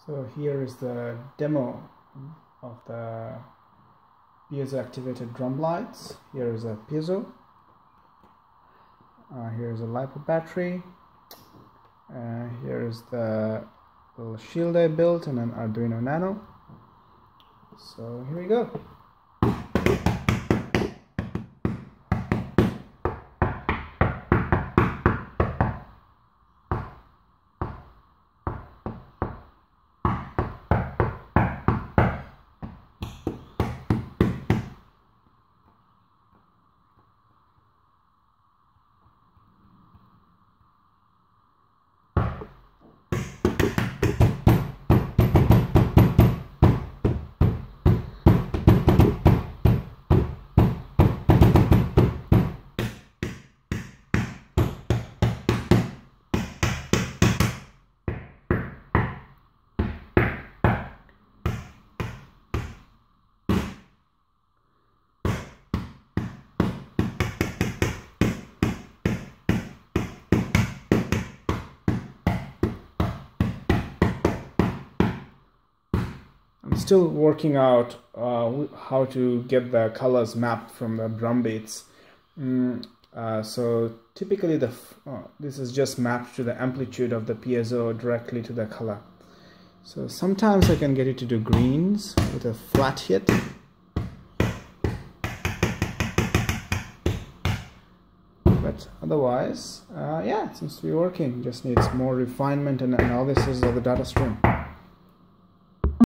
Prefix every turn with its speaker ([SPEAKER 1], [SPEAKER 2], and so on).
[SPEAKER 1] So here is the demo of the piezo activated drum lights. Here is a piezo. Here is a LiPo battery. Here is the little shield I built and an Arduino Nano. So here we go. I'm still working out how to get the colors mapped from the drum beats. So typically this is just mapped to the amplitude of the piezo directly to the color. So sometimes I can get it to do greens with a flat hit. But otherwise, yeah, it seems to be working. Just needs more refinement and analysis of the data stream.